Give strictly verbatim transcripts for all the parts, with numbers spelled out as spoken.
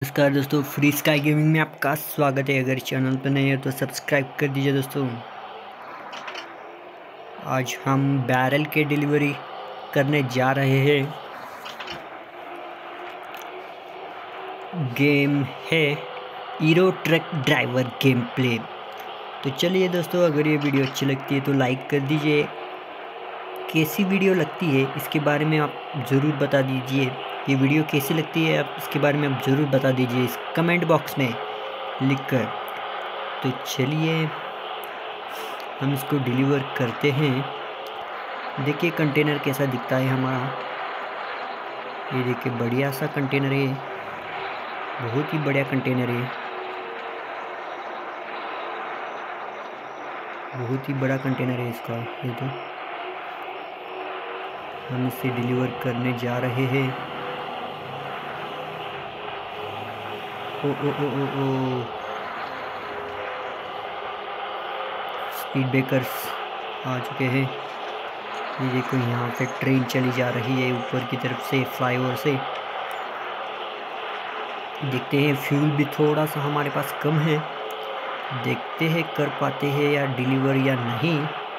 नमस्कार दोस्तों, free sky gaming में आपका स्वागत है। अगर चैनल पर नए हो तो सब्सक्राइब कर दीजिए दोस्तों। आज हम बैरल के डिलीवरी करने जा रहे हैं। गेम है hero truck driver game play. तो चलिए दोस्तों, अगर ये वीडियो अच्छी लगती है तो लाइक कर दीजिए। कैसी वीडियो लगती है इसके बारे में आप ज़रूर बता दीजिए। ये वीडियो कैसी लगती है आप इसके बारे में आप ज़रूर बता दीजिए इस कमेंट बॉक्स में लिखकर। तो चलिए हम इसको डिलीवर करते हैं। देखिए कंटेनर कैसा दिखता है हमारा। ये देखिए बढ़िया सा कंटेनर है, बहुत ही बढ़िया कंटेनर है, बहुत ही बड़ा कंटेनर है इसका। ये तो हम इसे डिलीवर करने जा रहे हैं। ओ ओ ओ ओ ओ स्पीड ब्रेकर्स आ चुके हैं। ये देखो यहाँ पे ट्रेन चली जा रही है ऊपर की तरफ से, फ्लाईओवर से। देखते हैं, फ्यूल भी थोड़ा सा हमारे पास कम है। देखते हैं कर पाते हैं या डिलीवर या नहीं।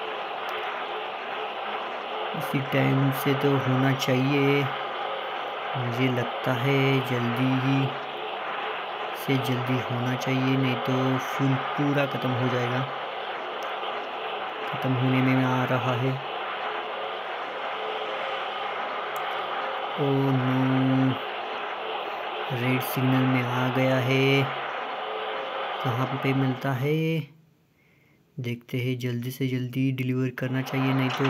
इसी टाइम से तो होना चाहिए, मुझे लगता है जल्दी ही से जल्दी होना चाहिए, नहीं तो फ्यूल पूरा ख़त्म हो जाएगा। ख़त्म होने में आ रहा है। ओ नो, रेड सिग्नल में आ गया है। कहाँ पे मिलता है, देखते हैं। जल्दी से जल्दी डिलीवर करना चाहिए, नहीं तो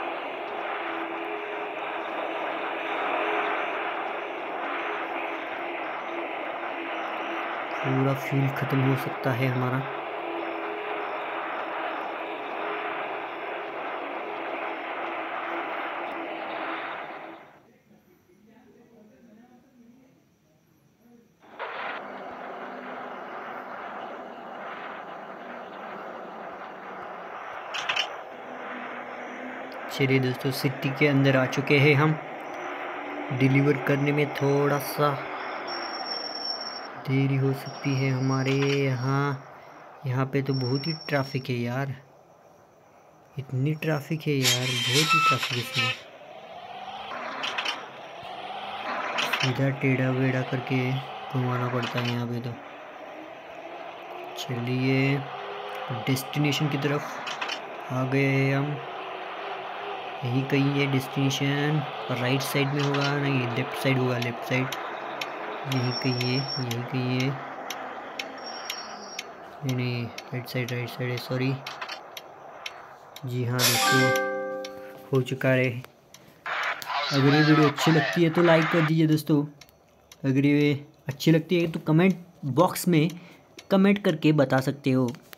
पूरा फ्यूल ख़त्म हो सकता है हमारा। चलिए दोस्तों, सिटी के अंदर आ चुके हैं हम। डिलीवर करने में थोड़ा सा देरी हो सकती है हमारे यहाँ। यहाँ पे तो बहुत ही ट्रैफिक है यार, इतनी ट्रैफिक है यार, बहुत ही ट्रैफिक है इसमें। सीधा टेढ़ा वेढ़ा करके घुमाना पड़ता है यहाँ पे तो। चलिए डेस्टिनेशन की तरफ आ गए हैं हम। यही कहीं है डेस्टिनेशन, और राइट साइड में होगा, नहीं लेफ्ट साइड होगा, लेफ्ट साइड। यही कहीं है, यही कहीं है, नहीं नहीं राइट साइड, राइट साइड है, सॉरी। जी हाँ दोस्तों, हो चुका है। अगर ये वीडियो अच्छी लगती है तो लाइक कर दीजिए दोस्तों। अगर ये अच्छी लगती है तो कमेंट बॉक्स में कमेंट करके बता सकते हो।